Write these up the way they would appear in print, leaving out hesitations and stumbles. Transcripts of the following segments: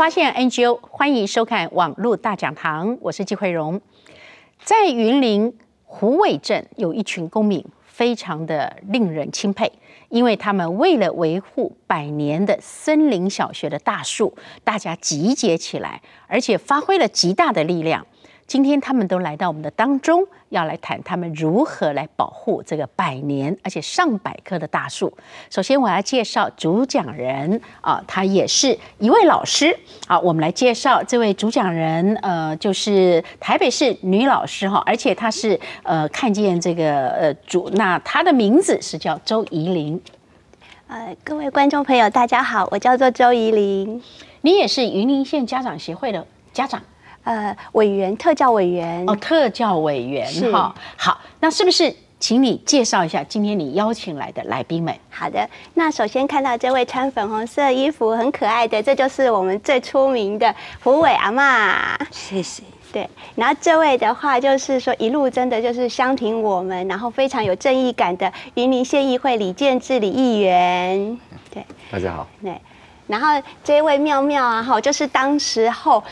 发现 NGO， 欢迎收看网络大讲堂，我是纪慧蓉。在云林虎尾镇有一群公民，非常的令人钦佩，因为他们为了维护100年的森林小学的大树，大家集结起来，而且发挥了极大的力量。今天他们都来到我们的当中，要来谈他们如何来保护这个100年而且上百棵的大树。首先我要介绍主讲人他也是一位老师。好，我们来介绍这位主讲人，就是台北市女老师哈，而且她是看见这个那她的名字是叫周怡玲。 各位观众朋友，大家好，我叫做周怡玲。 你也是云林县家长协会的家长。 委员，特教委员哦，特教委员哈。好，那是不是请你介绍一下今天你邀请来的来宾们？ 好的，那首先看到这位穿粉红色衣服很可爱的，这就是我们最出名的虎尾阿嬷。 谢谢。 对，然后这位的话就是说一路真的就是相挺我们，然后非常有正义感的云林县议会李建志李议员。对， 大家好。 对。然后这位妙妙啊，就是当时候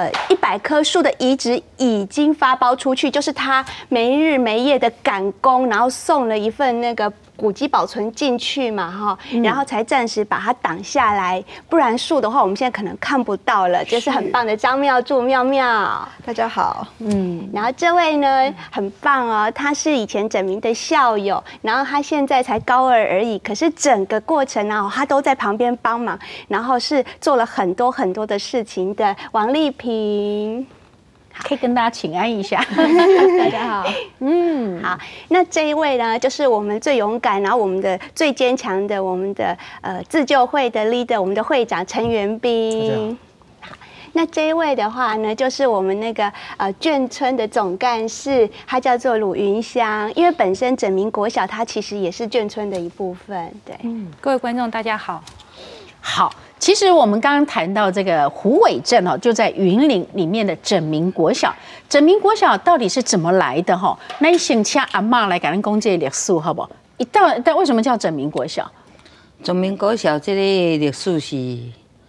100棵树的移植已经发包出去，就是他没日没夜的赶工，然后送了一份那个古迹保存进去嘛，然后才暂时把它挡下来，不然树的话，我们现在可能看不到了。就是很棒的张妙柱妙妙， 大家好。 然后这位呢很棒哦，他是以前整民的校友，然后他现在才高2而已，可是整个过程呢，他都在旁边帮忙，然后是做了很多很多的事情的王丽萍。 可以跟大家请安一下。 大家好。好，那这一位呢，就是我们最勇敢，然后我们的最坚强的，我们的自救会的 leader， 我们的会长陈元彬。好，那这一位的话呢，就是我们那个眷村的总干事，他叫做鲁云香，因为本身整民国小，它其实也是眷村的一部分。对， 各位观众大家好。 好，其实我们刚刚谈到这个虎尾镇就在云林里面的整民国小。整民国小到底是怎么来的哈？那你先请阿嬷来给咱讲这个历史好不好？但为什么叫整民国小？ 整民国小这个历史是，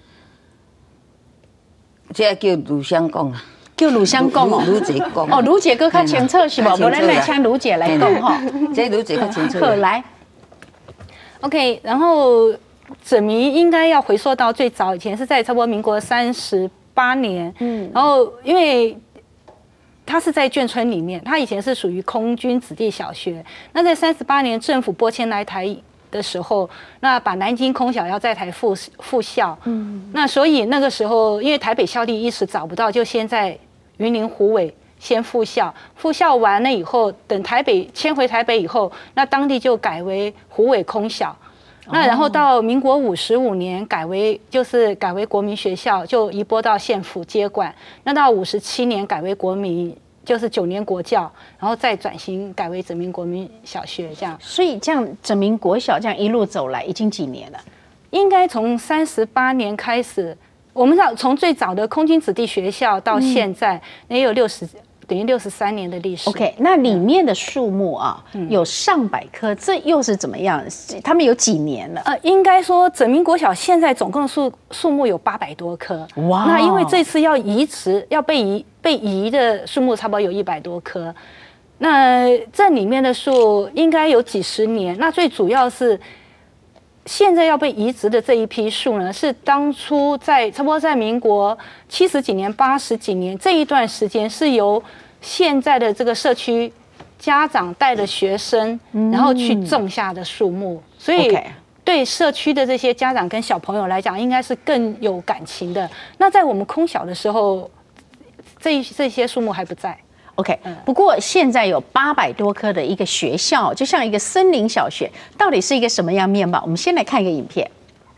这叫卢香讲啊。 叫卢香讲哦， 卢姐讲哦，卢姐哥较清楚是不？不然来请卢姐来讲哈。 这卢姐较清楚。 好，来 ，OK， 然后。整民应该要回溯到最早以前，是在差不多民国38年。然后因为它是在眷村里面，它以前是属于空军子弟小学。那在38年政府拨迁来台的时候，那把南京空小要在台复校。那所以那个时候，因为台北校地一时找不到，就先在云林虎尾先复校。复校完了以后，等台北迁回台北以后，那当地就改为虎尾空小。那然后到民国55年改为国民学校，就移拨到县府接管。那到57年改为国民，就是9年国教，然后再转型改为整民国民小学这样。 所以这样整民国小这样一路走来，已经几年了？ 应该从38年开始，我们从最早的空军子弟学校到现在，也有等于63年的历史。 OK， 那里面的树木有上百棵，这又是怎么样？他们有几年了？ 应该说整民国小现在总共树木有800多棵。哇！那因为这次要移植，要被移的树木差不多有100多棵。那这里面的树应该有几十年。那最主要是现在要被移植的这一批树呢，是当初差不多在民国70几年、80几年这一段时间，是由现在的这个社区家长带着学生，然后去种下的树木，所以对社区的这些家长跟小朋友来讲，应该是更有感情的。那在我们空小的时候，这些树木还不在。 OK， 不过现在有800多棵的一个学校，就像一个森林小学，到底是一个什么样面貌？我们先来看一个影片。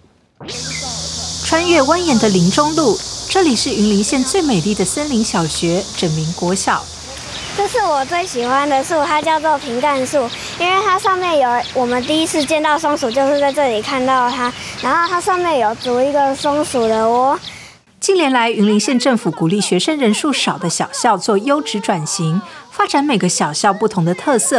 穿越蜿蜒的林中路，这里是云林县最美丽的森林小学整民国小。 这是我最喜欢的树，它叫做平干树，因为它上面有我们第一次见到松鼠，就是在这里看到它，然后它上面有筑一个松鼠的窝。 近年来，云林县政府鼓励学生人数少的小校做优质转型，发展每个小校不同的特色。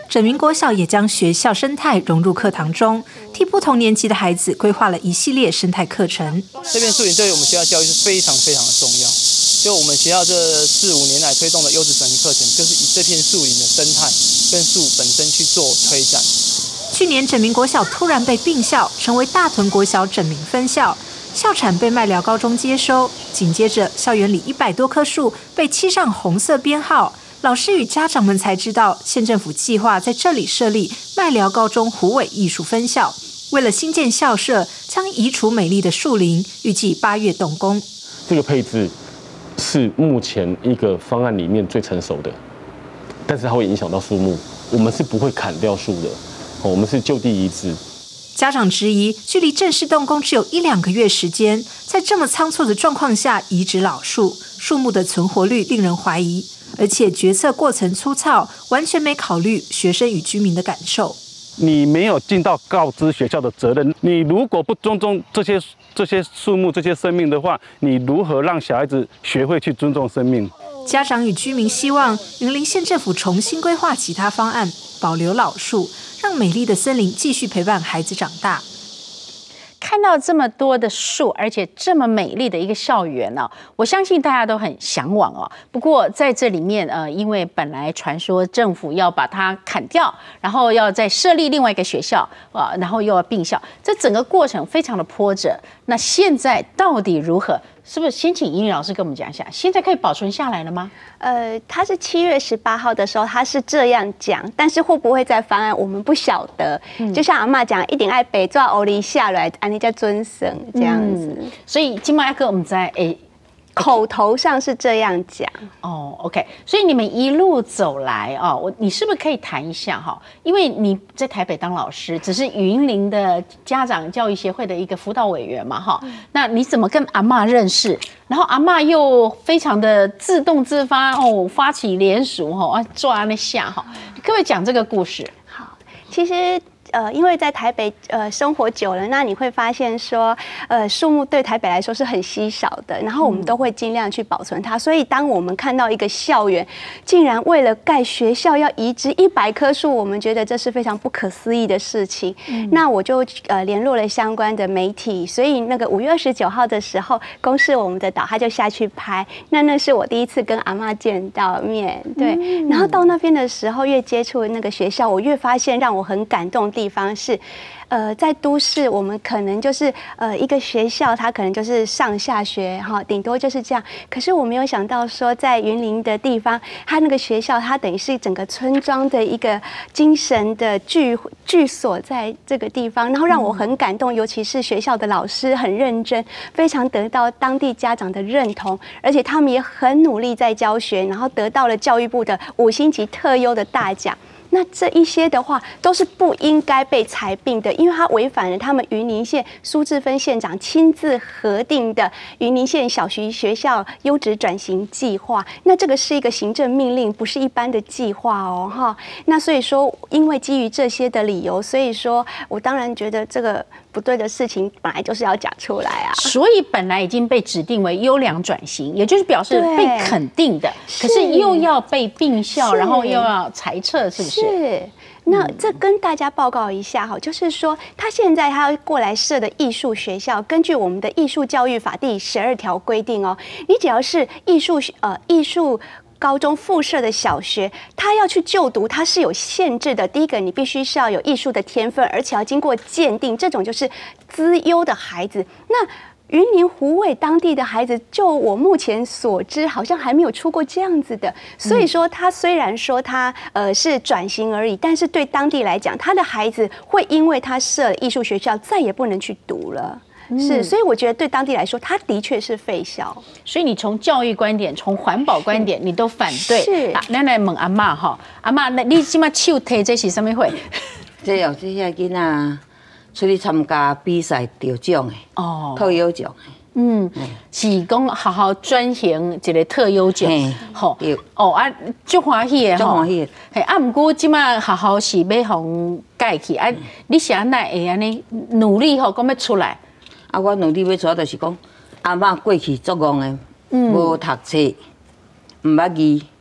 整民国小也将学校生态融入课堂中，替不同年级的孩子规划了一系列生态课程。 这片树林对于我们学校教育是非常非常的重要。就我们学校这4、5年来推动的优质转型课程，就是以这片树林的生态跟树本身去做推展。 去年整民国小突然被并校，成为大屯国小整民分校，校产被麦寮高中接收。紧接着，校园里100多棵树被漆上红色编号。老师与家长们才知道，县政府计划在这里设立麦寮高中虎尾艺术分校。为了新建校舍，将移除美丽的树林，预计8月动工。 这个配置是目前一个方案里面最成熟的，但是它会影响到树木，我们是不会砍掉树的，我们是就地移植。 家长质疑，距离正式动工只有1、2个月时间，在这么仓促的状况下移植老树，树木的存活率令人怀疑，而且决策过程粗糙，完全没考虑学生与居民的感受。 你没有尽到告知学校的责任，你如果不尊重这些树木、这些生命的话，你如何让小孩子学会去尊重生命？ 家长与居民希望云林县政府重新规划其他方案，保留老树，让美丽的森林继续陪伴孩子长大。 看到这么多的树，而且这么美丽的一个校园呢，我相信大家都很向往哦。不过在这里面，因为本来传说政府要把它砍掉，然后要再设立另外一个学校，然后又要并校，这整个过程非常的波折。那现在到底如何？是不是先请英语老师跟我们讲一下，现在可以保存下来了吗？ 他是7月18号的时候，他是这样讲，但是会不会在方案，我们不晓得。就像阿嬷讲，一定爱北抓欧里下来，安尼叫尊神这样子。 所以今麦哥我们在口头上是这样讲哦 ，OK， 所以你们一路走来你是不是可以谈一下哈？因为你在台北当老师，只是云林的家长教育协会的一个辅导委员嘛哈，那你怎么跟阿嬷认识？然后阿嬷又非常的自动自发发起联署抓那下你可不可以讲这个故事？ 好，其实。因为在台北生活久了，那你会发现说，树木对台北来说是很稀少的，然后我们都会尽量去保存它。所以当我们看到一个校园竟然为了盖学校要移植100棵树，我们觉得这是非常不可思议的事情。那我就联络了相关的媒体，所以那个5月29号的时候，公视我们的导他就下去拍，那是我第一次跟阿嬷见到面，对。然后到那边的时候，越接触那个学校，我越发现让我很感动的地方是，在都市我们可能就是一个学校，它可能就是上下学顶多就是这样。可是我没有想到说，在云林的地方，它那个学校，它等于是整个村庄的一个精神的聚所在这个地方，然后让我很感动。尤其是学校的老师很认真，非常得到当地家长的认同，而且他们也很努力在教学，然后得到了教育部的5星级特优的大奖。那这一些的话都是不应该被裁并的，因为它违反了他们云林县苏志芬县长亲自核定的云林县小学校优质转型计划。那这个是一个行政命令，不是一般的计划哦，哈。那所以说，因为基于这些的理由，所以说我当然觉得这个不对的事情本来就是要讲出来啊。 所以本来已经被指定为优良转型，也就是表示被肯定的，可是又要被并校，然后又要裁撤，是不是？ 是，那这跟大家报告一下哈，就是说他现在他要过来设的艺术学校，根据我们的艺术教育法第12条规定哦，你只要是艺术高中附设的小学，他要去就读，它是有限制的。第一个，你必须是要有艺术的天分，而且要经过鉴定，这种就是资优的孩子。那云林虎尾当地的孩子，就我目前所知，好像还没有出过这样子的。所以说，他虽然说他是转型而已，但是对当地来讲，他的孩子会因为他设了艺术学校，再也不能去读了。是，所以我觉得对当地来说，它的确是废校。 所以你从教育观点、从环保观点，你都反对。 是啊， 咱来问阿嬷哈，阿嬷，你即马手提这是什么会？ 这有这些囡仔出去参加比赛得奖的特优奖的。 是讲好好转型一个特优奖，吼足欢喜的，足欢喜。不过即马好好是要互改去你是安奈会安尼努力讲要出来？ 我努力要出来，就是讲阿嬷过去作戆的，无读册，唔捌字，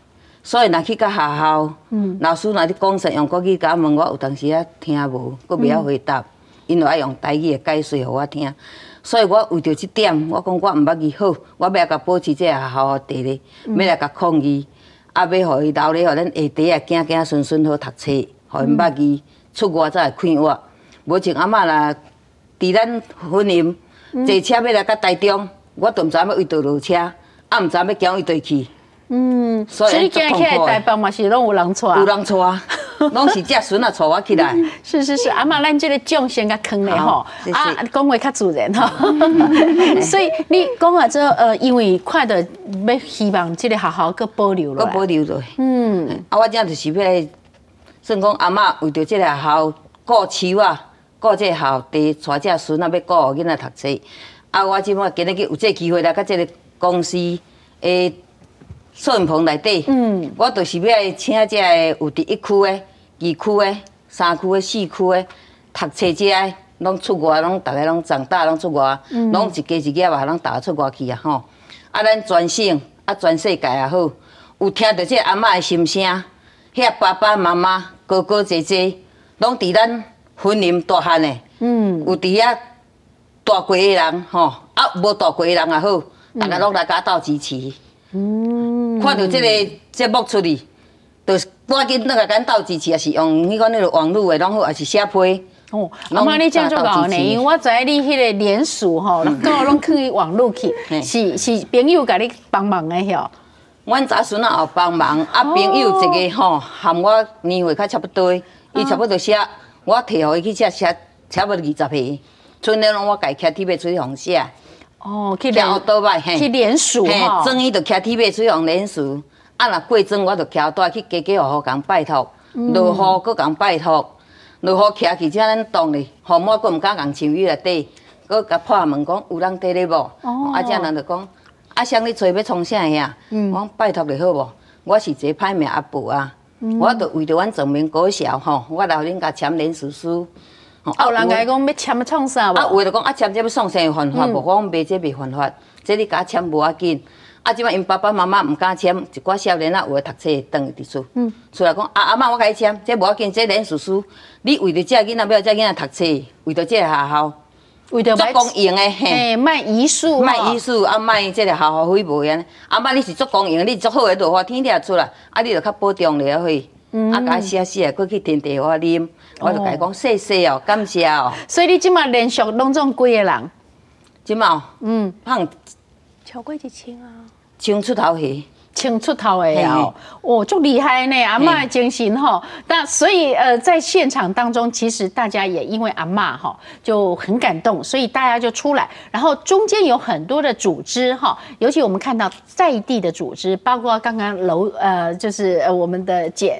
所以若去到学校，老师若咧讲啥用国语甲我问我，有当时啊听无，佮袂晓回答，因为爱用台语的解说互我听。所以我为着这点，我讲我毋捌字好，我要来甲保持这个学校的地位，要来甲抗议，啊，要互伊留咧，互咱下底啊囝囝孙孙好读册，互因捌字，出外才会快活。无像阿嬷啦，伫咱婚姻坐车要来到台中，我都毋知影要位倒落车，啊，毋知影要行位倒去。 所以你今日起来台北嘛是拢有人带， 有人带，拢是这孙啊带我起来。 是，阿嬷，咱这个种先甲坑咧吼，啊，讲话较自然吼。所以你讲啊，这因为看到要希望这个学校搁保留落来， 保留落。啊，我这就是要，算讲阿嬷为着这个学校顾树啊，顾这个校地，带这孙啊要顾囡仔读册。啊，我即摆今日有这机会来甲这个公司诶。摄影棚内底，我就是要请这个有伫1区的、2区的、3区的、4区的读册这个，拢出外，拢大家拢长大，拢出外，拢一家一家吧，拢大家出外去啊吼。啊，咱全省啊，全世界也好，有听到这阿嬷的心声，遐爸爸妈妈、哥哥姐姐，拢伫咱婚姻大汉的，有伫遐大过的人吼，啊无大过的人也好，大家拢来甲斗支持。看到这个节目出去，就赶紧那个咱斗支持，也是用迄个那个网络的，拢好，也是写批。 哦，阿妈你这样做搞呢？因为我知你迄个联署吼，到拢去网络去，是朋友甲你帮忙的吼。 阮查孙啊有帮忙，啊朋友一个吼，含我年岁较差不多，伊差不多写，我摕互伊去写差不多20篇，剩了拢我家骑铁马出去互写。 哦，去联署吼，庄伊就骑铁马出去互联署，啊若过庄我就骑带去家家户户共拜托，落雨佫共拜托，落雨骑去遮咱当咧，雨满佫毋敢共树叶内底，佫甲破门讲有人伫咧无？啊，遮人就讲，啊，谁你找要创啥呀？我讲拜托咧好无？我是一个歹命阿婆啊，我就为着阮全民国小吼，我来互恁甲签联署书。 有人甲伊讲要签创啥无？ 啊，有的讲啊签这要创啥犯法无？我讲袂这袂犯法，这你甲签无要紧。啊，即摆因爸爸妈妈毋敢签，一寡少年仔有诶读册转伫厝，出来讲啊阿嬷我甲你签，这无要紧，这联署书，你为着这囡仔要这囡仔读册，为着这个学校， 为着做公营诶， 嘿，卖遗书， 卖遗书，啊卖这个学校费无安尼。阿嬷你是做公营，你做好诶，落雨天你也出来，啊你就较保障了去。啊，甲写，过去添茶我啉，我就甲伊讲谢谢哦，感谢哦。 所以你即马连续拢总几个人？ 即马胖超过1000啊， 冲出头去。 请出头的哦，足厉害呢！阿嬷的精神吼，那所以在现场当中，其实大家也因为阿嬷哈就很感动，所以大家就出来，然后中间有很多的组织哈，尤其我们看到在地的组织，包括刚刚就是我们的姐，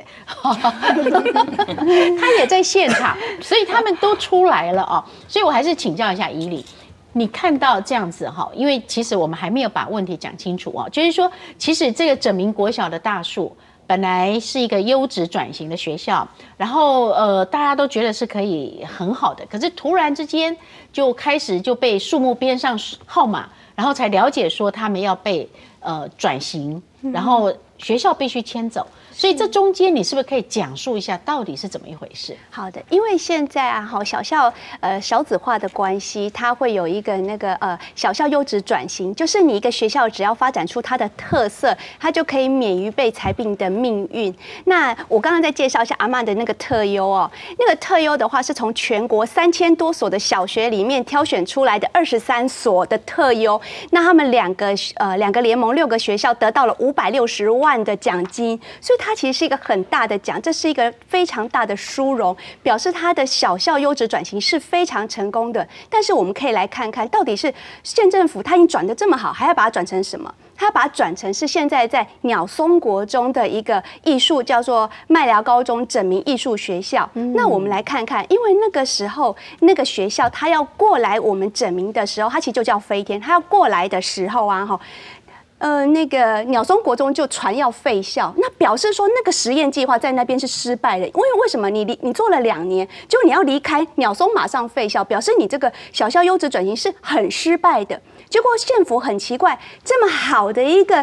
她也在现场，所以他们都出来了哦。所以我还是请教一下怡里。你看到这样子哈，因为其实我们还没有把问题讲清楚哦，就是说，其实这个整民国小的大树本来是一个优质转型的学校，然后大家都觉得是可以很好的，可是突然之间就开始就被树木编上号码，然后才了解说他们要被转型，然后学校必须迁走。所以这中间你是不是可以讲述一下到底是怎么一回事？ 好的，因为现在啊，小校少子化的关系，它会有一个那个小校优质转型，就是你一个学校只要发展出它的特色，它就可以免于被裁并的命运。那我刚刚再介绍一下阿嬷的那个特优哦，那个特优的话是从全国3000多所的小学里面挑选出来的23所的特优，那他们两个联盟6个学校得到了560万的奖金，所以它其实是一个很大的奖，这是一个非常大的殊荣，表示它的小校优质转型是非常成功的。但是我们可以来看看，到底是县政府它已经转得这么好，还要把它转成什么？它把它转成是现在在鸟松国中的一个艺术，叫做麦寮高中整民艺术学校。那我们来看看，因为那个时候那个学校它要过来我们整民的时候，它其实就叫飞天，它要过来的时候啊，那个鸟松国中就传要废校，那表示说那个实验计划在那边是失败的。因为什么？你做了2年，就你要离开鸟松，马上废校，表示你这个小校优质转型是很失败的。结果县府很奇怪，这么好的一个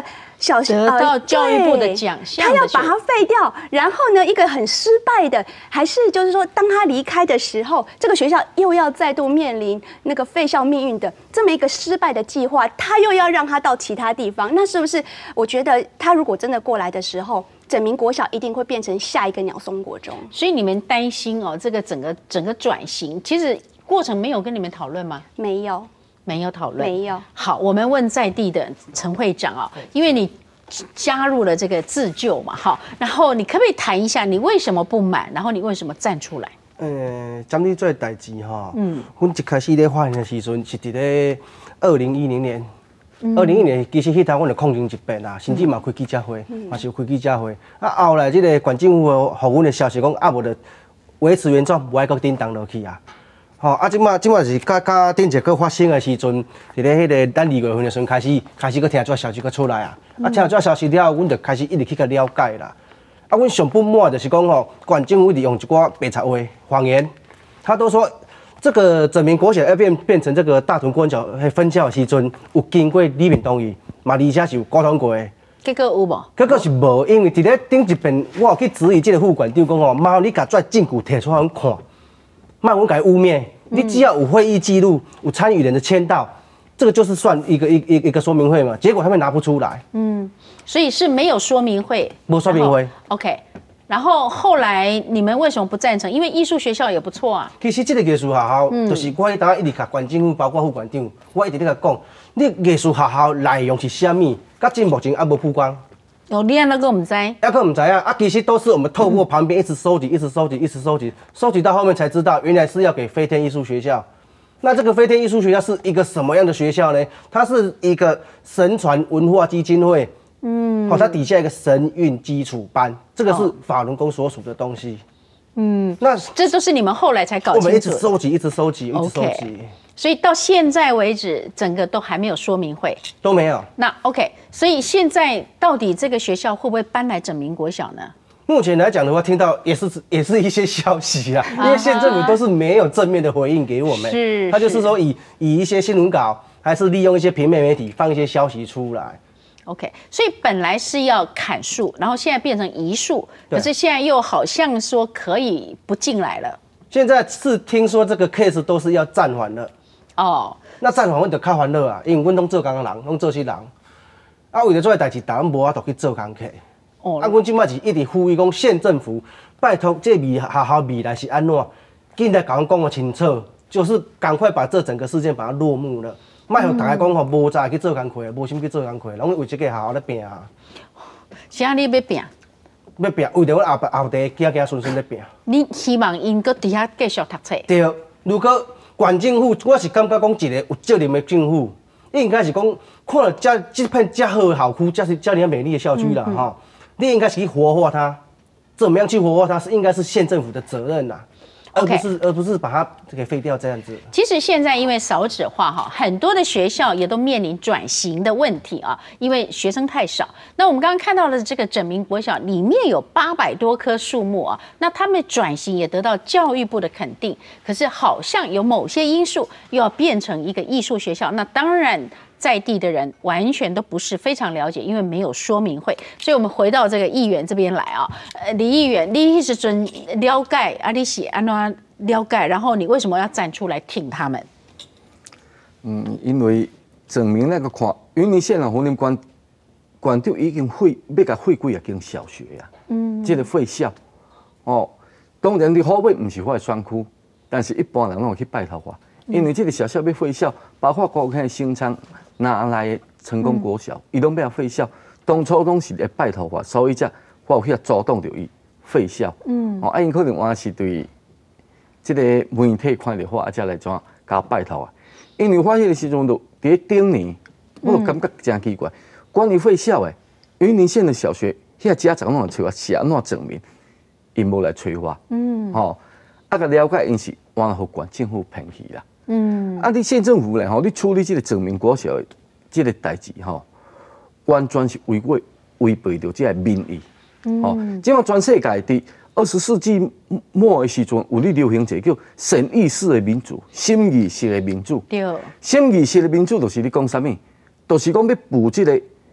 得到教育部的奖项， 他要把它废掉。然后呢，一个很失败的，还是就是说，当他离开的时候，这个学校又要再度面临那个废校命运的这么一个失败的计划，他又要让他到其他地方，那是不是？我觉得他如果真的过来的时候，整民国小一定会变成下一个鸟松国中。 所以你们担心哦，这个整个转型，其实过程没有跟你们讨论吗？ 没有。 没有讨论， 没有。 好，我们问在地的陈会长啊，因为你加入了这个自救嘛，好，然后你可不可以谈一下你为什么不满，然后你为什么站出来？ 针对这个代志哈，阮一开始咧发现的时阵是伫咧2010年，2010年其实迄阵阮就抗争一遍啦，甚至嘛开记者会，嘛是有开记者会。啊，后来这个县政府互阮的消息讲，无就维持原状，无爱搁震动落去啊。吼，啊，即马是甲顶一个发生的时阵，伫咧迄个咱2月份的时阵开始搁听这消息搁出来啊。啊，听这消息了后，阮就开始一直去了解啦。啊，阮上不满就是讲吼，县政府一直用一寡白贼话、谎言，他都说这个整民国小要变成这个大屯国小分校的时阵，有经过里面同意，嘛而且是有沟通过的。 结果有无？ 结果是无，因为伫咧顶一遍，我有去质疑这个副馆长讲吼，麻烦你甲这证据摕出来阮看。慢慢改污蔑，你只要有会议记录、有参与人的签到，这个就是算一个说明会嘛。结果他们拿不出来， 所以是没有说明会， 没说明会。 OK， 然后后来你们为什么不赞成？因为艺术学校也不错啊。 其实这个艺术学校，就是我迄当一直甲县政府，包括副馆长，我一直咧甲讲，你艺术学校内容是啥物？到至目前还无曝光。 哦，你安那个我们知， 那个我们知啊，其实都是我们透过旁边一直收集，收集到后面才知道，原来是要给飞天艺术学校。那这个飞天艺术学校是一个什么样的学校呢？它是一个神传文化基金会，它底下一个神韵基础班，这个是法轮功所属的东西。那这都是你们后来才搞清楚。 我们一直收集。 所以到现在为止，整个都还没有说明会， 都没有。 那 OK， 所以现在到底这个学校会不会搬来整民国小呢？ 目前来讲的话，听到也是一些消息啊，因为县政府都是没有正面的回应给我们，他就是说以一些新闻稿，还是利用一些平面媒体放一些消息出来。 OK， 所以本来是要砍树，然后现在变成移树，可是现在又好像说可以不进来了。 现在是听说这个 case 都是要暂缓了。哦，那暂缓我就较烦恼啊，因为阮拢做工的人，拢做事人，啊，为了做个代志，大家无法度去做工课。哦，啊，阮即摆是一直呼吁讲，县政府拜托，这学校未来是安怎，紧来甲阮讲个清楚，就是赶快把这整个事件把它落幕了，莫互大家讲吼无早去做工课，无心去做工课，拢为这个学校咧拼啊。 啥你要拼？ 要拼，为着阮后代行顺顺咧拼。你希望因搁底下继续读册？ 对，如果县政府，我是感觉讲一个有责任的政府，应该是讲看了这片这好的校区，这样美丽的校区啦，哈，你应该是去活化它，怎么样去活化它，是应该是县政府的责任啦。而不是把它给废掉这样子。 其实现在因为少子化哈，很多的学校也都面临转型的问题啊，因为学生太少。那我们刚刚看到的这个整民国小里面有800多棵树木啊，那他们转型也得到教育部的肯定。可是好像有某些因素又要变成一个艺术学校，那当然在地的人完全都不是非常了解，因为没有说明会。所以我们回到这个议员这边来啊，李议员，你是准了解啊？你是安怎了解？然后你为什么要站出来挺他们？ 因为证明那个看云林县啊，云林县长已经要甲废几间小学啊，这个废校哦。当然，你好尾不是我的选区，但是一般人拢会去拜托我，因为这个小校要废校，包括高雄新昌拿来的成功国小，伊拢要废校。当初拢是来拜托我，所以我有去主动着伊废校。因可能我是对这个媒体看到我，才来怎甲拜托啊。因为我迄个时阵就伫顶年，我感觉真奇怪，关于废校的云林县的小学，遐家长拢找我是安怎证明，因无来找我。个了解因是往互县政府骗去啦。你县政府咧你处理这个整民国小的这个代志完全是违背着这个民意。即马全世界伫20世纪末的时阵，有咧流行一个叫审议式的民主、审议式的民主。对，审议式的民主就是你讲啥物？就是讲要补这个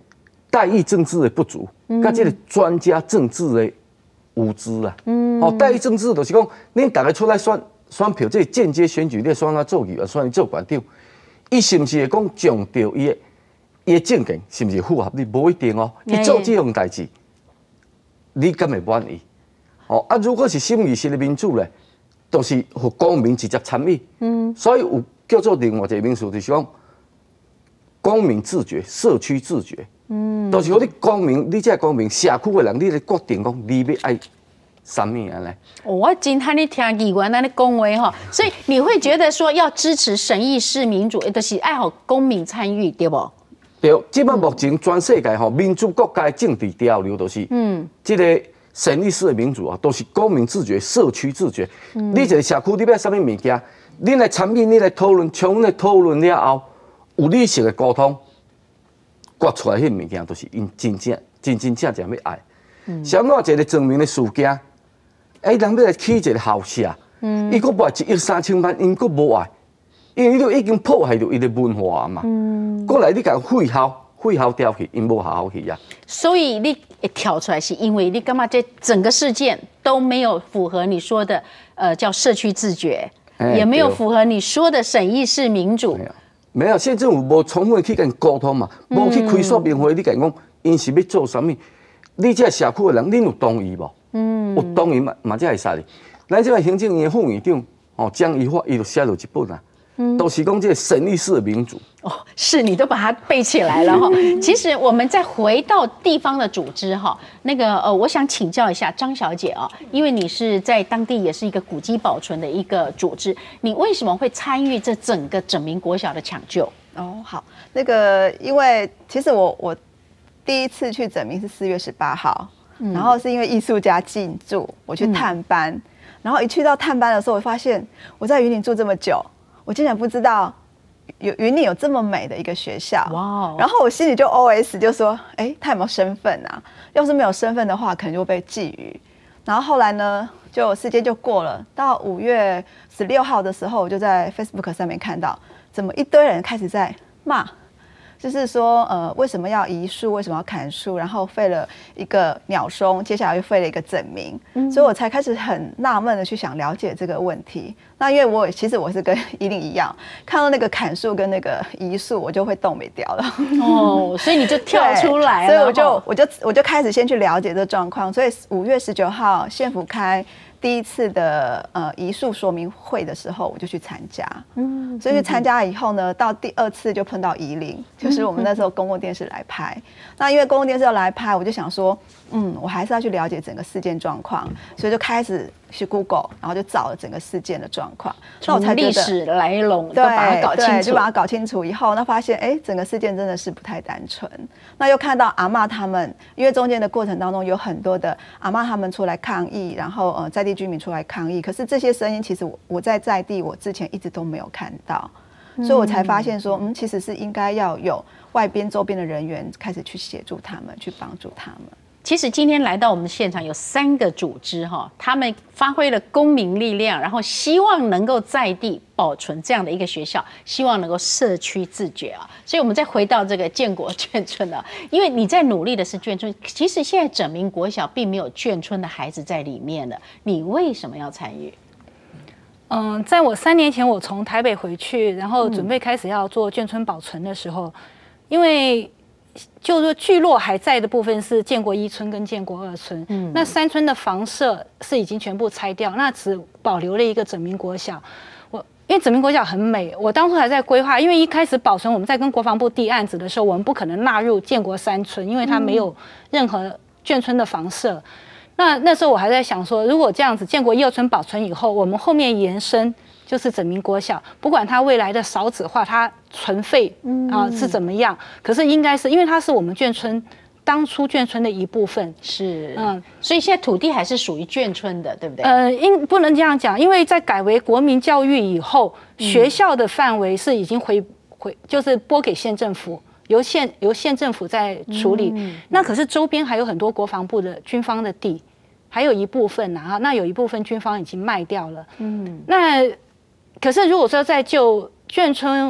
代议政治的不足，甲这个专家政治的无知啦。代议政治就是讲，恁大家出来选票，这间接选举，你选他做议员，选他做县长，伊是毋是会讲强调伊的政见是毋是符合你？无一定哦。伊做这种代志，你敢会满意？如果是心理式的民主咧，都是互公民直接参与。所以有叫做另外一个名词，就是讲公民自觉、社区自觉。都是互你公民，你这公民社区的人，你来决定讲你要爱什么样嘞？ 我真罕你听议员那里讲话哈，所以你会觉得说要支持审议式民主，就是爱好公民参与，对不？ 对，即摆目前全世界民主国家的政治潮流都是，这个审议式的民主啊，都是公民自觉、社区自觉。你一个社区你要什么物件，你来参与，你来讨论，充分的讨论了后，有理性的沟通。决出来迄物件，都是因真正要爱。像我一个证明的事件，人要来起一个校舍，伊阁卖1亿3千万，因阁无爱，因为伊已经破坏到伊的文化嘛。过来你甲废校调去，因无好好去呀。 所以你挑出来，是因为你感觉这整个事件都没有符合你说的叫社区自觉，也没有符合你说的审议式民主。 没有，县政府无充分去跟沟通嘛，无去开说明会，你甲讲，因是要做啥物？你这社区的人，恁有同意无？有同意嘛才会使哩。咱这个行政院副院长江宜桦，伊就写了一本啊，都是讲这个审议式的民主。 是你都把它背起来了哈。其实我们再回到地方的组织哈，那个我想请教一下张小姐啊，因为你是在当地也是一个古迹保存的一个组织，你为什么会参与这整个整民国小的抢救？ 好，那个因为其实我第一次去整民是4月18号，然后是因为艺术家进驻，我去探班，然后一去到探班的时候，我发现我在云林住这么久，我竟然不知道。云林有这么美的一个学校，哇！然后我心里就 OS 就说，他有没有身份啊？要是没有身份的话，可能就会被觊觎。然后后来呢，就时间就过了，到5月16号的时候，我就在 Facebook 上面看到，怎么一堆人开始在骂。就是说，为什么要移树？为什么要砍树？然后废了一个鸟松，接下来又废了一个整民，所以我才开始很纳闷的去想了解这个问题。那因为其实我是跟依琳一样，看到那个砍树跟那个移树，我就会动没掉了。 所以你就跳出来了。 所以我就开始先去了解这个状况。所以5月19号县府开第一次的移树说明会的时候，我就去参加。所以去参加以后呢，到第2次就碰到宜林，就是我们那时候公共电视来拍。那因为公共电视要来拍，我就想说，我还是要去了解整个事件状况，所以就开始去 Google， 然后就找了整个事件的状况。那我才历史来龙都把它搞清楚， 就把它搞清楚以后，那发现整个事件真的是不太单纯。那又看到阿嬷他们，因为中间的过程当中有很多的阿嬷他们出来抗议，然后在地居民出来抗议，可是这些声音其实我在地我之前一直都没有看到，所以我才发现说，其实是应该要有外边周边的人员开始去协助他们，去帮助他们。 其实今天来到我们现场有3个组织哈，他们发挥了公民力量，然后希望能够在地保存这样的一个学校，希望能够社区自觉啊。所以我们再回到这个建国眷村啊，因为你在努力的是眷村，其实现在整民国小并没有眷村的孩子在里面了，你为什么要参与？ 在我3年前我从台北回去，然后准备开始要做眷村保存的时候，因为就是说聚落还在的部分是建国1村跟建国2村，那3村的房舍是已经全部拆掉，那只保留了一个整民国小。因为整民国小很美，我当初还在规划，因为一开始保存我们在跟国防部递案子的时候，我们不可能纳入建国3村，因为它没有任何眷村的房舍。那时候我还在想说，如果这样子建国1、2村保存以后，我们后面延伸就是整民国小，不管它未来的少子化，它存废是怎么样，可是应该是因为它是我们眷村当初眷村的一部分， 是所以现在土地还是属于眷村的，对不对？ 不能这样讲，因为在改为国民教育以后，学校的范围是已经就是拨给县政府。由县政府在处理，那可是周边还有很多国防部的军方的地，还有一部分那有一部分军方已经卖掉了。那可是如果说在就眷村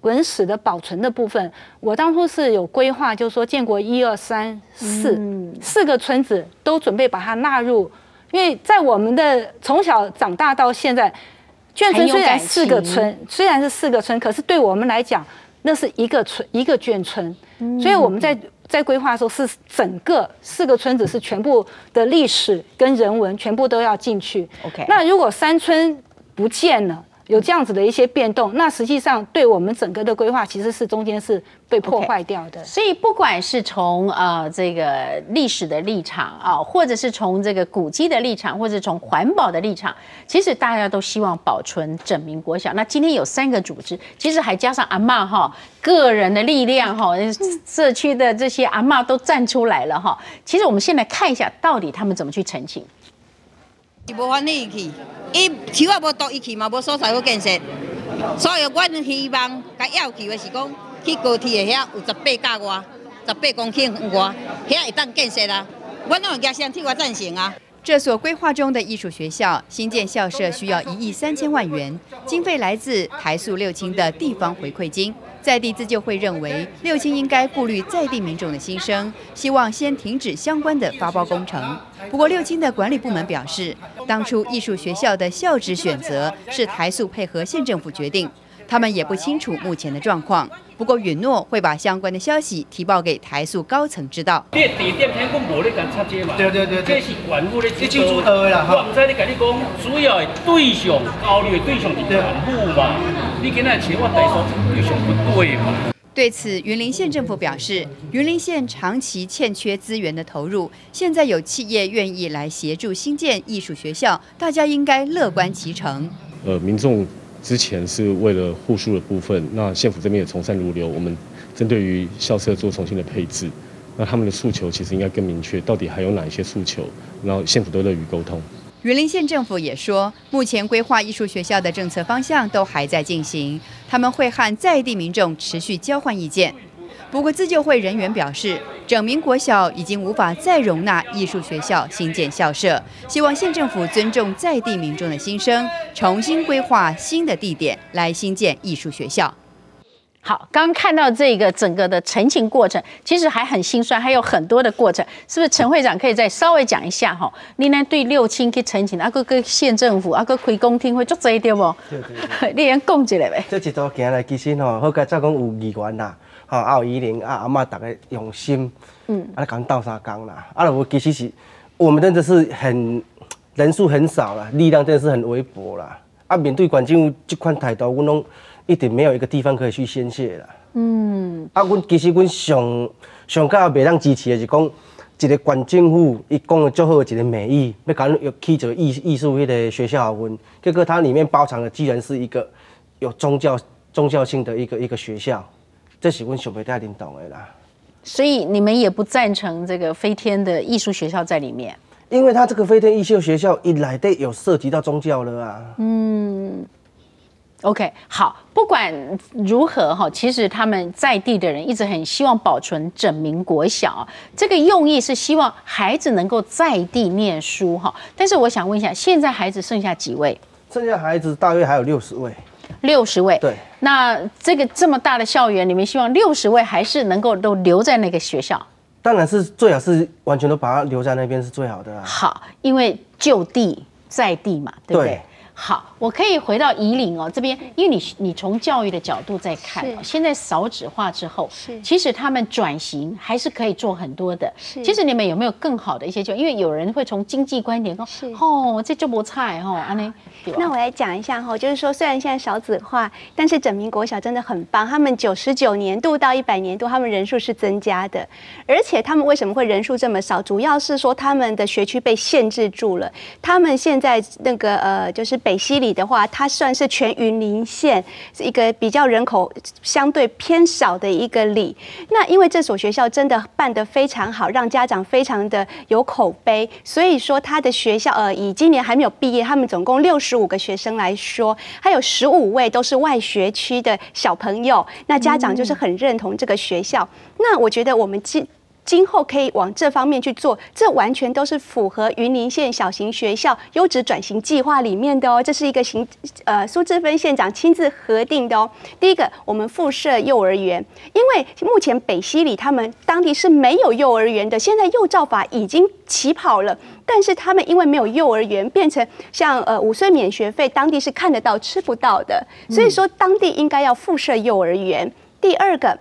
文史的保存的部分，我当初是有规划，就是说建国1、2、3、4个村子都准备把它纳入，因为在我们的从小长大到现在，眷村虽然4个村，虽然是4个村，可是对我们来讲，那是一个眷村，所以我们在规划的时候是整个4个村子是全部的历史跟人文全部都要进去。 OK， 那如果山村不见了，有这样子的一些变动，那实际上对我们整个的规划其实是中间是被破坏掉的。 所以不管是从这个历史的立场啊，或者是从这个古迹的立场，或者从环保的立场，其实大家都希望保存整民国小。那今天有3个组织，其实还加上阿嬷哈个人的力量哈，社区的这些阿嬷都站出来了哈。其实我们先来看一下，到底他们怎么去澄清。 无法伊去，伊树啊无倒伊去嘛，无所在好建设。所以阮希望甲要求的是讲，去高铁的遐有18架外，18公顷外，遐会当建设啊。阮拢家乡替我赞成啊。 这所规划中的艺术学校新建校舍需要1亿3千万元，经费来自台塑六轻的地方回馈金。在地自救会认为，六轻应该顾虑在地民众的心声，希望先停止相关的发包工程。不过，六轻的管理部门表示，当初艺术学校的校址选择是台塑配合县政府决定，他们也不清楚目前的状况。不过允诺会把相关的消息提报给台塑高层知道。 你地点天公无咧甲插这嘛？对，这是县府咧主导的啦。 我唔知你甲你讲，主要的对象、考虑的对象是县府嘛？你今仔找我台塑对象不对嘛？ 对此，云林县政府表示，云林县长期欠缺资源的投入，现在有企业愿意来协助新建艺术学校，大家应该乐观其成。 民众之前是为了户数的部分，那县府这边也从善如流，我们针对于校舍做重新的配置，那他们的诉求其实应该更明确，到底还有哪一些诉求，然后县府都乐于沟通。 云林县政府也说，目前规划艺术学校的政策方向都还在进行，他们会和在地民众持续交换意见。不过自救会人员表示，整民国小已经无法再容纳艺术学校新建校舍，希望县政府尊重在地民众的心声，重新规划新的地点来新建艺术学校。 好，刚刚看到这个整个的澄清过程，其实还很心酸，还有很多的过程，是不是？陈会长可以再稍微讲一下哈？你呢对六轻去澄清，个跟县政府，个开公听会足济对不？对，你先讲一下呗。 这一路行来，其实吼，好佳早讲有议员啦，吼，有宜玲阿嬷大家用心，讲斗相共啦，我其实是我们真的是人数很少啦，力量真的是很微薄啦。面对县政府这款态度，阮拢一定没有一个地方可以去宣泄啦。其实阮上较袂当支持的是讲，一个县政府伊讲的足好的一个美意，要甲咱起一个艺术迄个学校文，结果它里面包藏的居然是一个有宗教性的一个学校，这是阮上袂太认同的啦。 所以你们也不赞成这个飞天的艺术学校在里面？ 因为它这个飞天艺术学校一来的有涉及到宗教了啊。 OK， 好，不管如何哈，其实他们在地的人一直很希望保存整民国小，这个用意是希望孩子能够在地念书哈。但是我想问一下，现在孩子剩下几位？ 剩下孩子大约还有60位。 60位。 对。 那这么大的校园，你们希望60位还是能够都留在那个学校？ 当然是最好是完全都把它留在那边是最好的啊。 好，因为就地在地嘛，对不对？好，我可以回到宜林这边，因为你从教育的角度在看现在少子化之后，其实他们转型还是可以做很多的。其实你们有没有更好的一些因为有人会从经济观点说，这就不菜安尼。 那我来讲一下就是说虽然现在少子化，但是整民国小真的很棒，他们99年度到100年度，他们人数是增加的，而且他们为什么会人数这么少？主要是说他们的学区被限制住了，他们现在那个就是北西里的话，它算是全云林县是一个比较人口相对偏少的一个里。那因为这所学校真的办得非常好，让家长非常的有口碑，所以说他的学校以今年还没有毕业，他们总共65个学生来说，还有15位都是外学区的小朋友，那家长就是很认同这个学校。那我觉得我们今后可以往这方面去做，这完全都是符合云林县小型学校优质转型计划里面的哦。这是一个苏志芬县长亲自核定的哦。第一个，我们附设幼儿园，因为目前北西里他们当地是没有幼儿园的，现在幼照法已经起跑了，但是他们因为没有幼儿园，变成像5岁免学费，当地是看得到吃不到的，所以说当地应该要附设幼儿园。第二个，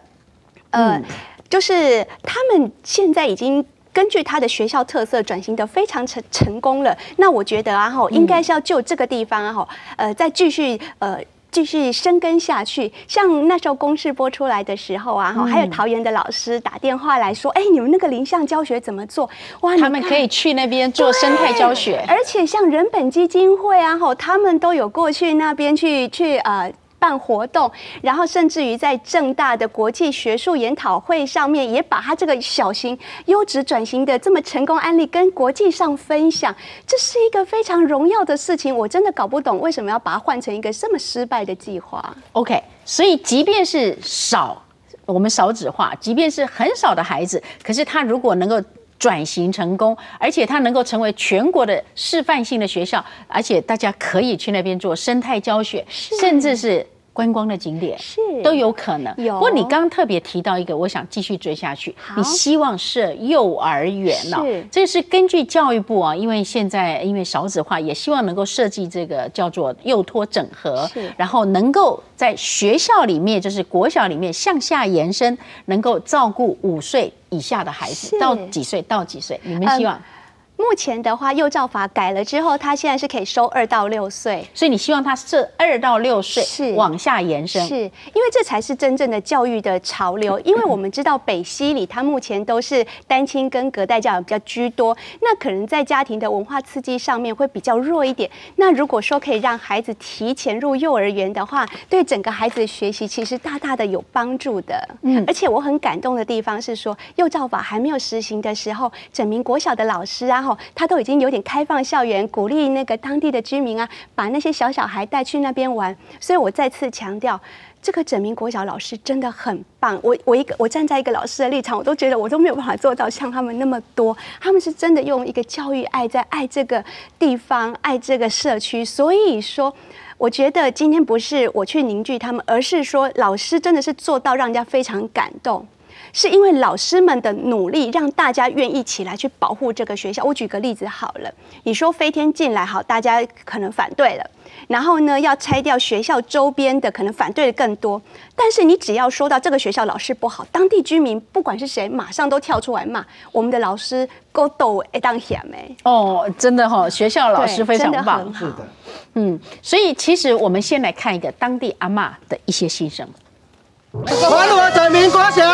就是他们现在已经根据他的学校特色转型的非常成功了。那我觉得应该是要就这个地方再继续深耕下去。像那时候公视播出来的时候还有桃园的老师打电话来说，你们那个林相教学怎么做？哇， 他们可以去那边做生态教学， 而且像人本基金会他们都有过去那边去办活动，然后甚至于在政大的国际学术研讨会上面，也把他这个小型优质转型的这么成功案例跟国际上分享，这是一个非常荣耀的事情。我真的搞不懂为什么要把它换成一个这么失败的计划。 OK， 所以即便是我们少子化，即便是很少的孩子，可是他如果能够转型成功，而且它能够成为全国的示范性的学校，而且大家可以去那边做生态教学，甚至是观光的景点都有可能。不过你刚刚特别提到一个，我想继续追下去。你希望设幼儿园这是根据教育部因为现在因为少子化，也希望能够设计这个叫做幼托整合，然后能够在学校里面，就是国小里面向下延伸，能够照顾5岁以下的孩子，到几岁到几岁？你们希望？ 目前的话，幼照法改了之后，它现在是可以收2到6岁， 所以你希望它设2到6岁，是往下延伸， 是因为这才是真正的教育的潮流。因为我们知道北西里，它目前都是单亲跟隔代教育比较居多，那可能在家庭的文化刺激上面会比较弱一点。那如果说可以让孩子提前入幼儿园的话，对整个孩子的学习其实大大的有帮助的。而且我很感动的地方是说，幼照法还没有实行的时候，整民国小的老师他都已经有点开放校园，鼓励那个当地的居民把那些小孩带去那边玩。所以我再次强调，这个整民国小老师真的很棒。我站在一个老师的立场，我都觉得我都没有办法做到像他们那么多。他们是真的用一个教育爱，在爱这个地方，爱这个社区。所以说，我觉得今天不是我去凝聚他们，而是说老师真的是做到让人家非常感动。是因为老师们的努力，让大家愿意起来去保护这个学校。我举个例子好了，你说飞天进来好，大家可能反对了，然后呢要拆掉学校周边的，可能反对的更多。但是你只要说到这个学校老师不好，当地居民不管是谁，马上都跳出来骂我们的老师够斗当险真的学校老师非常棒， 是的， 所以其实我们先来看一个当地阿嬷的一些心声。 还我整民国小，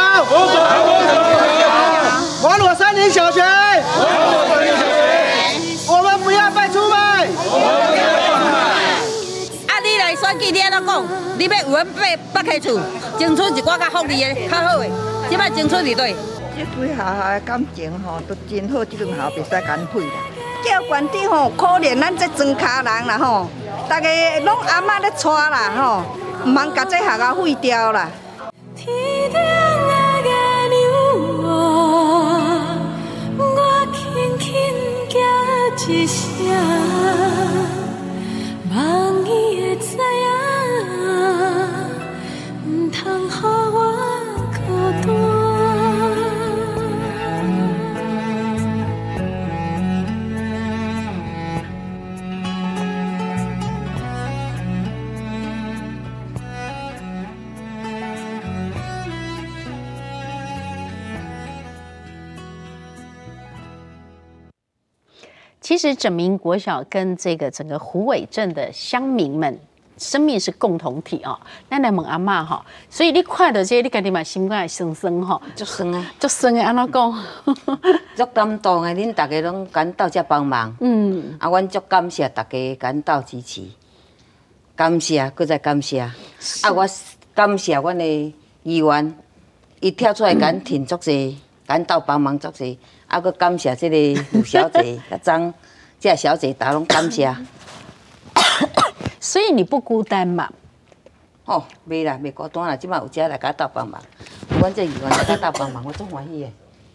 还我3年小学，我们不要被出卖。 你来选举，你安怎讲？你要有人北开厝，争取一寡较福利的、较好的，即摆争取伫对。 这对学校的感情都真好，这间学校袂使干废啦。叫县长可怜咱这庄卡人啦大家拢阿嬷咧带啦唔通把这学校废掉啦。天顶的月亮啊，我轻轻叫一声，望伊会知影，唔通予我孤单。 其实整民国小跟这个整个虎尾镇的乡民们生命是共同体咱来问阿嬷所以你看到这你家己嘛心肝会酸酸足酸啊， 足酸的安怎讲？ 足感动的，恁大家拢敢到这帮忙，阮足感谢大家敢到支持，感谢，搁再感谢，我感谢阮的议员，伊跳出来敢挺足济，敢到帮忙足济。搁感谢这个卢小姐、甲张这小姐，大家拢感谢。 所以你不孤单嘛？ 袂啦，袂孤单啦，即摆有遮来甲斗帮忙，阮这议员来甲斗帮忙，我足欢喜的。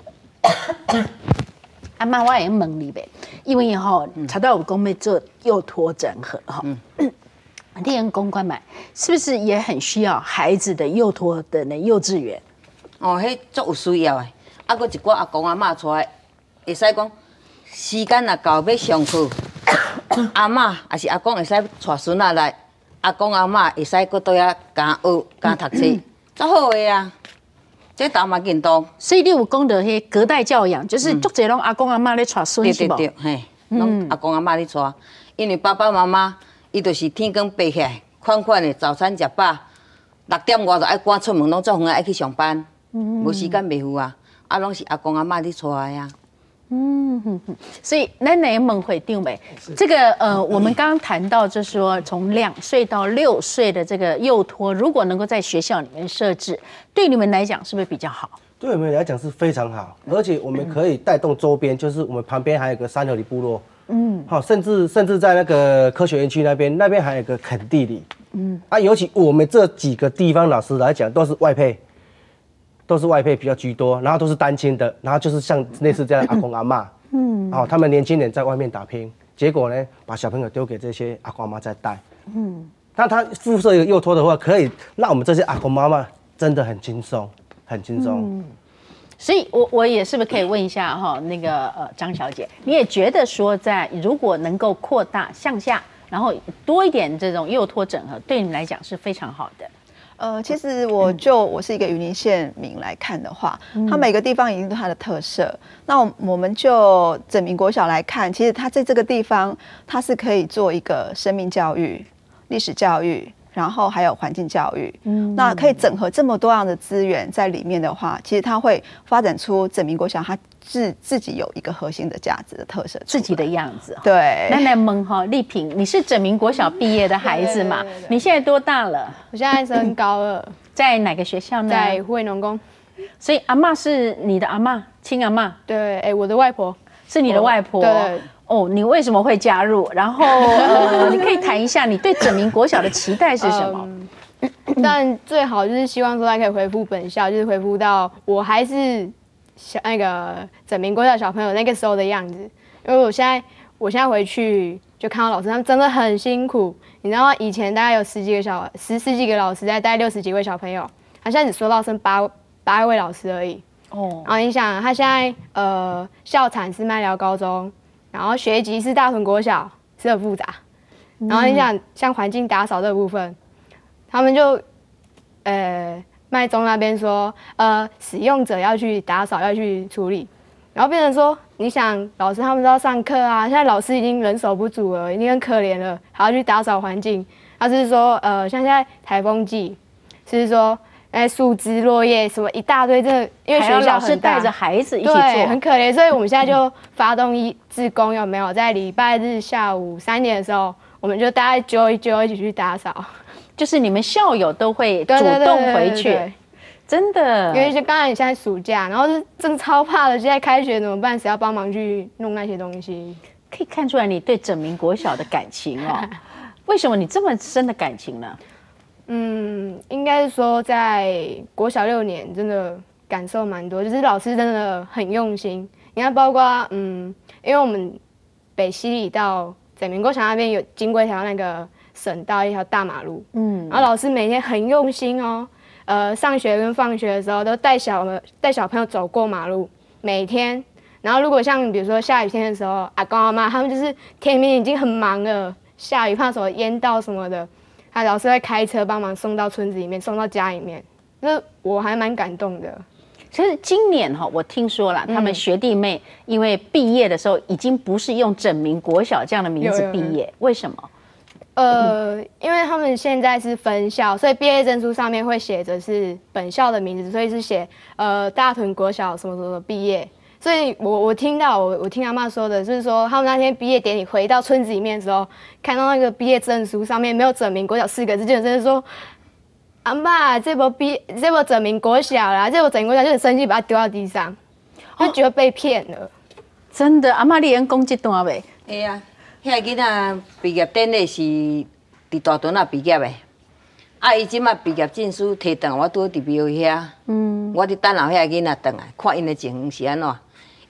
阿妈，我也问你呗，因为查到有讲要做幼托整合你人公关买是不是也很需要孩子的幼托的那幼稚园？ 迄足有需要的。啊，佫一寡阿公阿嬷出来，会使讲时间若到要上课，阿嬷也是阿公会使带孙仔来，阿公阿嬷会使佫倒遐教学、教读册，足好个啊！这头嘛劲多。 所以你有讲到迄隔代教养，就是足侪拢阿公阿嬷咧带孙是无？ 对，嘿，拢阿公阿嬷咧带，因为爸爸妈妈伊就是天光爬起来，款款的早餐食饱，6点外就爱赶出门，拢做远爱去上班，无时间袂赴啊。啊，拢是阿公阿嬷咧带呀。 所以咱来问会长呗，这个我们刚刚谈到，就是说从2岁到6岁的这个幼托，如果能够在学校里面设置，对你们来讲是不是比较好？ 对我们来讲是非常好，而且我们可以带动周边，就是我们旁边还有个三合里部落，好，甚至在那个科学园区那边还有个垦地里，尤其我们这几个地方老师来讲都是外配。比较居多，然后都是单亲的，然后就是像类似这样阿公阿嬷，他们年轻人在外面打拼，结果呢，把小朋友丢给这些阿公阿嬷在带，那他附设一个幼托的话，可以让我们这些阿公妈妈真的很轻松，很轻松。 所以我也是不是可以问一下那个张小姐，你也觉得说如果能够扩大向下，然后多一点这种幼托整合，对你来讲是非常好的。 其实我是一个云林县民来看的话，它每个地方一定有它的特色。那我们就整民国小来看，其实它在这个地方，它是可以做一个生命教育、历史教育，然后还有环境教育。那可以整合这么多样的资源在里面的话，其实它会发展出整民国小它自己有一个核心的价值的特色， 自己的样子。 对， 那来问丽萍，你是整民国小毕业的孩子嘛？你现在多大了？ 我现在升高2， 在哪个学校呢？ 在惠农工。 所以阿嬷是你的阿嬷，亲阿嬷？ 对，我的外婆是你的外婆。 对。 哦，你为什么会加入？然后你可以谈一下你对整民国小的期待是什么？ 但最好就是希望说它可以恢复本校，就是恢复到我还是那个整民国小小朋友那个时候的样子。因为我现在回去就看到老师他们真的很辛苦，你知道吗？以前大概有十几个老师在带60几位小朋友，他现在只说到剩8位老师而已。然后你想，他现在校产是麦寮高中。然后学籍是大屯国小，是很复杂。然后你想，像环境打扫这个部分，他们就麦中那边说，使用者要去打扫，要去处理。然后变成说，你想老师他们都要上课啊，现在老师已经人手不足了，已经很可怜了，还要去打扫环境。他是说，像现在台风季，是说。树枝落叶什么一大堆，这因为学校老师带着孩子一起做， 对，很可怜。所以我们现在就发动志工，有没有？在礼拜日下午3点的时候，我们就大家揪一揪，一起去打扫。 就是你们校友都会主动回去，真的。 因为就刚才现在暑假，然后是真的超怕的，现在开学怎么办？谁要帮忙去弄那些东西？ 可以看出来你对整民国小的感情哦。为什么你这么深的感情呢？ 应该是说在国小6年，真的感受蛮多，就是老师真的很用心。你看，包括因为我们北西里到整民国小那边有经过一条那个省道，一条大马路，然后老师每天很用心哦，上学跟放学的时候都带小朋友走过马路，每天。然后如果像比如说下雨天的时候，阿公阿妈他们就是田里面已经很忙了，下雨怕什么淹到什么的。他老师会开车帮忙送到村子里面，送到家里面，那我还蛮感动的。 其实今年我听说了，他们学弟妹因为毕业的时候已经不是用整民国小这样的名字毕业，为什么？ 因为他们现在是分校，所以毕业证书上面会写着是本校的名字，所以是写大屯国小什么什么毕业。所以我听到我听阿嬷说的，就是说他们那天毕业典礼回到村子里面的时候，看到那个毕业证书上面没有整民国小4个字，就真的说阿嬷这部整民国小啦，这部整民国小就很生气，把它丢到地上，就觉得被骗了。 真的，阿嬷你能讲这段袂？ 会啊，遐囡仔毕业典礼是伫大屯毕业的，伊即马毕业证书摕回来，我拄伫庙遐，我伫等候遐囡仔回来，看因的情形是安怎。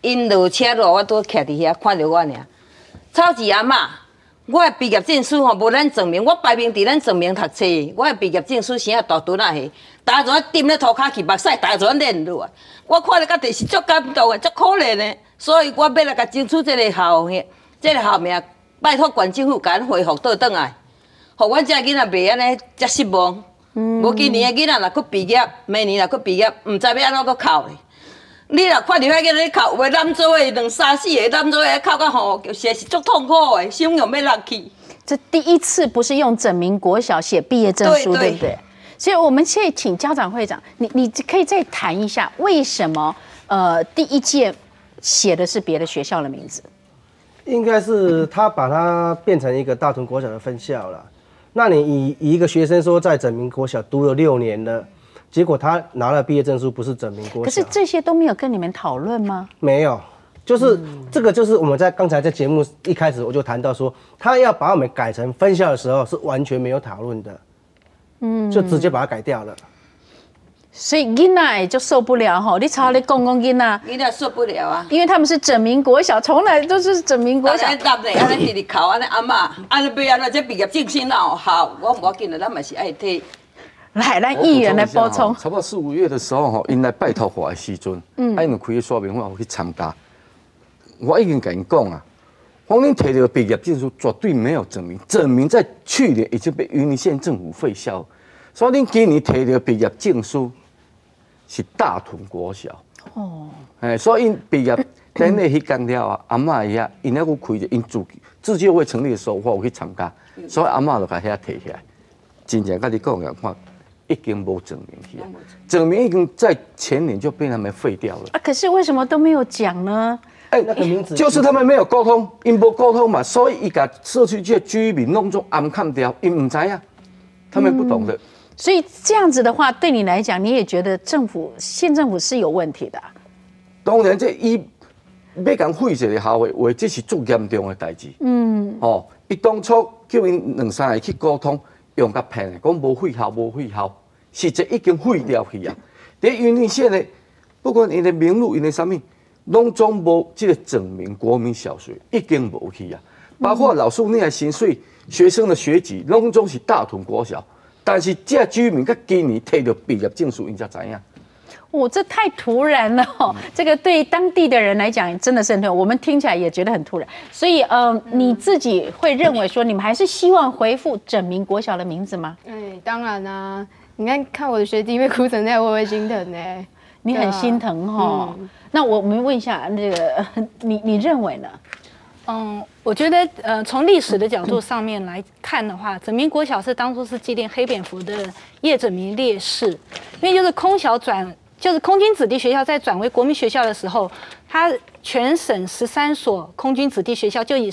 因落车落，我都徛伫遐看着我尔。草子阿嬷，我的毕业证书吼无咱证明，我排名伫咱证明读册，我的毕业证书啥大墩仔下，大家踮咧涂骹去，目屎大家练落来。我看了到底是足感动的，足可怜的，所以我要来甲争取这个校名，拜托县政府甲咱恢复倒转来，互阮这囡仔袂安尼遮失望。无今年的囡仔若佫毕业，明年若佫毕业，唔知要安怎佫考咧。你若看到遐囡仔咧哭，有的男做的2、3、4个男做的哭到吼，实在是足痛苦的，想用要落去。 这第一次不是用整民国小写毕业证书，对不对？所以我们现在请家长会长，你可以再谈一下为什么第一届写的是别的学校的名字？ 应该是他把它变成一个大屯国小的分校了。那你以一个学生说在整民国小读了6年了。结果他拿了毕业证书，不是整民国小。 可是这些都没有跟你们讨论吗？ 没有，就是这个，就是我们在刚才在节目一开始我就谈到说，他要把我们改成分校的时候是完全没有讨论的，就直接把它改掉了。 所以囡仔就受不了哈，你吵你公囡仔受不了啊， 因为他们是整民国小，从来都是整民国小。 安尼答咧，安尼直直哭，安尼阿嬷，安尼要安怎这毕业证书哪有效？我唔要紧的，咱嘛是爱摕。 来，让议员来补充。 差不多4、5月的时候吼，因来拜托我的时阵，因为开说明会，我去参加。我已经跟因讲啊，黄恁摕到毕业证书绝对没有证明，证明在去年已经被云林县政府废销，所以恁今年摕到毕业证书是大屯国小。哦。所以因毕业典礼迄天了啊，阿嬷遐因那个开着因自救会成立的时候，我有去参加，所以阿嬷就把遐摕起来。真正甲你讲个话。已经没证明去啊，证明已经在前年就被他们废掉了啊。可是为什么都没有讲呢？ 那个名字就是他们没有沟通，因无沟通嘛，所以伊甲社区这居民弄种暗砍掉，因唔知呀，他们不懂的。 所以这样子的话，对你来讲，你也觉得县政府是有问题的。 当然，这伊要讲废一个校话，这是最严重的代志。伊当初叫因2、3个去沟通。用甲骗的，讲无废校，无废校，实际已经废掉去啊！伫云林县的，不管因的名录，因的啥物，拢总无这个整民国民小学，已经无去啊！包括老师你的薪水、学生的学籍，拢总是大屯国小，但是这居民甲今年摕到毕业证书，因才知影。 这太突然了哦！这个对当地的人来讲真的是很突然，我们听起来也觉得很突然。所以你自己会认为说，你们还是希望回复整民国小的名字吗？ 当然啦！你看我的学弟妹哭成那样，我会心疼呢。 你很心疼哈。那我们问一下，这个你认为呢？ 我觉得从历史的角度上面来看的话，整民国小是当初是纪念黑蝙蝠的叶整民烈士，因为就是空军子弟学校在转为国民学校的时候，它全省13所空军子弟学校就以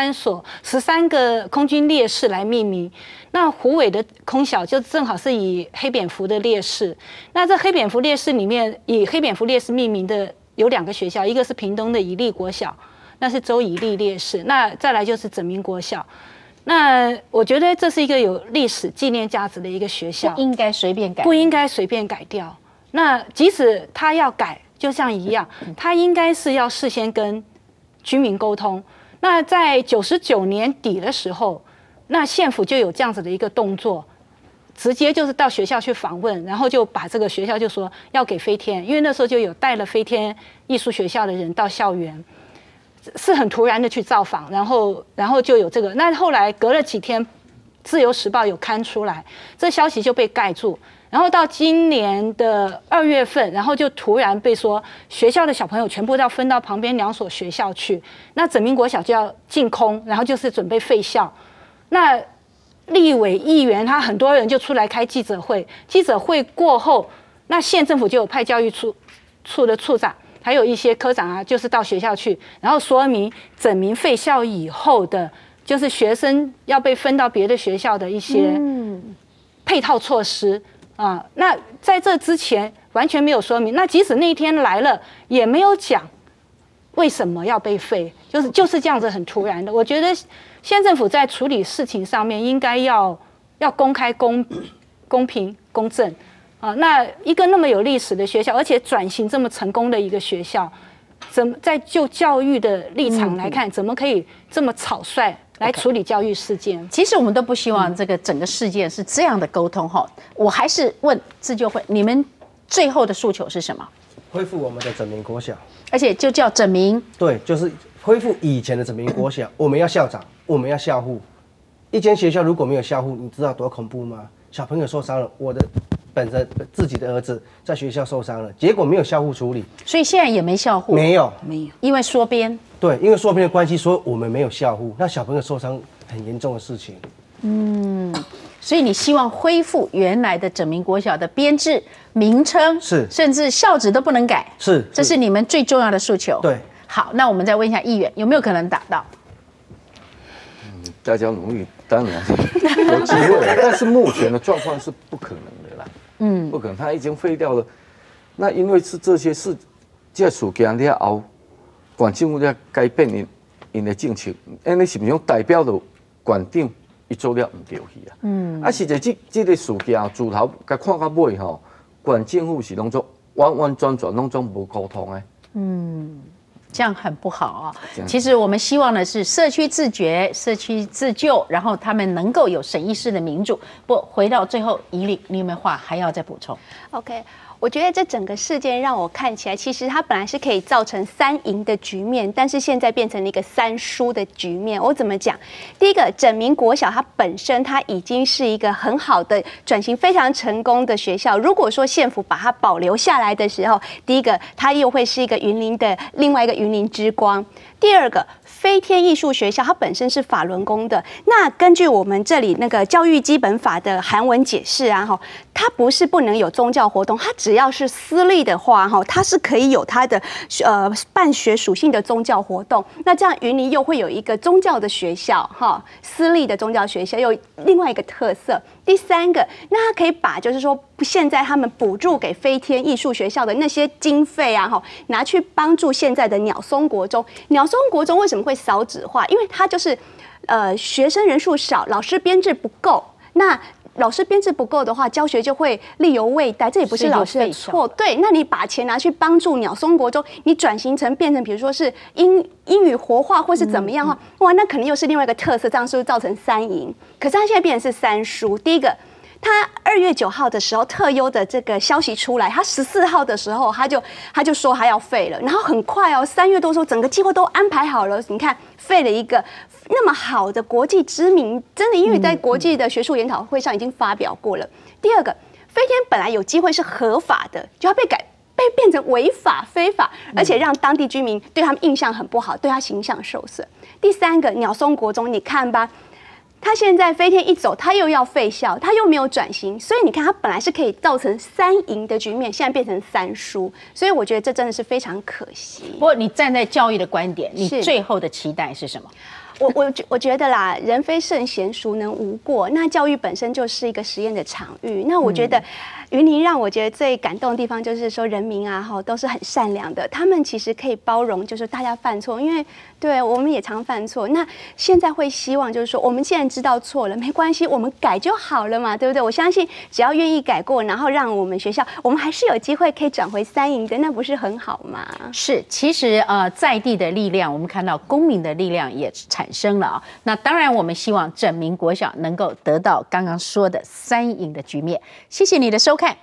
13个空军烈士来命名。那虎尾的空小就正好是以黑蝙蝠的烈士。那这黑蝙蝠烈士里面，以黑蝙蝠烈士命名的有2个学校，一个是屏东的以利国小，那是周以利烈士。那再来就是整民国小。那我觉得这是一个有历史纪念价值的一个学校， 不应该随便改， 不应该随便改掉。那即使他要改，就像一样，他应该是要事先跟居民沟通。那在99年底的时候，那县府就有这样子的一个动作，直接就是到学校去访问，然后就把这个学校就说要给飞天，因为那时候就有带了飞天艺术学校的人到校园，是很突然的去造访，然后就有这个。那后来隔了几天，《自由时报》有刊出来，这消息就被盖住。然后到今年的2月份，然后就突然被说学校的小朋友全部要分到旁边2所学校去，那整民国小就要净空，然后就是准备废校。那立委议员他很多人就出来开记者会，记者会过后，那县政府就有派教育处的处长，还有一些科长啊，就是到学校去，然后说明整民废校以后的，就是学生要被分到别的学校的一些配套措施。那在这之前完全没有说明，那即使那一天来了，也没有讲为什么要被废，就是这样子很突然的。我觉得县政府在处理事情上面应该要公开、公平、公正那一个那么有历史的学校，而且转型这么成功的一个学校， 在就教育的立场来看，怎么可以这么草率来处理教育事件？ 其实我们都不希望这个整个事件是这样的沟通哈。我还是问自救会，你们最后的诉求是什么？ 恢复我们的整民国小， 而且就叫整民。对， 就是恢复以前的整民国小。我们要校长，我们要校护。一间学校如果没有校护，你知道多恐怖吗？小朋友受伤了，我的自己的儿子在学校受伤了，结果没有校护处理， 所以现在也没校护。没有，因为缩编。对， 因为缩编的关系，所以我们没有校护，那小朋友受伤很严重的事情。 所以你希望恢复原来的整民国小的编制、名称，是，甚至校址都不能改，是，这是你们最重要的诉求。对，好，那我们再问一下议员，有没有可能达到？ 大家努力，当然有机会，但是目前的状况是不可能的啦。不可能，他已经废掉了。那因为是这些事，这事件了后，县政府了改变因的政策，你是不是用代表的县长？伊做了唔对去啊！实在这个事件自头甲看到尾吼，县政府是拢做完完全全拢总无沟通的。 这样很不好啊！其实我们希望的是社区自觉、社区自救，然后他们能够有审议式的民主。不，回到最后，宜玲，你有没有话还要再补充 ？OK。我觉得这整个事件让我看起来，其实它本来是可以造成3赢的局面，但是现在变成了一个3输的局面。我怎么讲？第一个，整民国小它本身它已经是一个很好的转型非常成功的学校。如果说县府把它保留下来的时候，第一个它又会是一个云林的另外一个云林之光。第二个，飞天艺术学校它本身是法轮功的，那根据我们这里那个教育基本法的韩文解释啊，它不是不能有宗教活动，它只要是私立的话，它是可以有它的办学属性的宗教活动。那这样云林又会有一个宗教的学校，私立的宗教学校有另外一个特色。第三个，那它可以把就是说现在他们补助给飞天艺术学校的那些经费啊，拿去帮助现在的鸟松国中。鸟松国中为什么会少子化？因为它就是学生人数少，老师编制不够。那老师编制不够的话，教学就会力有未逮，这也不是老师的错。对，那你把钱拿去帮助鸟松国中，你转型成变成比如说是英语活化或是怎么样哇，那肯定又是另外一个特色，这样是不是造成3赢？可是它现在变成是3输。第一个，他2月9号的时候特优的这个消息出来，他14号的时候他就说他要废了，然后很快3月多说整个计划都安排好了，你看废了一个那么好的国际知名，真的因为在国际的学术研讨会上已经发表过了。第二个，飞天本来有机会是合法的，就要被变成违法非法，而且让当地居民对他们印象很不好，对他形象受损。第三个，鸟松国中，你看吧。他现在飞天一走，他又要废校，他又没有转型，所以你看，他本来是可以造成3赢的局面，现在变成3输，所以我觉得这真的是非常可惜。 不过你站在教育的观点，你最后的期待是什么？ 我觉得啦，人非圣贤，孰能无过？那教育本身就是一个实验的场域。那我觉得云林让我觉得最感动的地方，就是说人民啊，都是很善良的，他们其实可以包容，就是大家犯错，因为对我们也常犯错。那现在会希望就是说，我们既然知道错了，没关系，我们改就好了嘛，对不对？我相信只要愿意改过，然后让我们学校，我们还是有机会可以转回3赢的，那不是很好吗？ 是，其实在地的力量，我们看到公民的力量也产生了啊。那当然，我们希望整民国小能够得到刚刚说的3赢的局面。谢谢你的收看，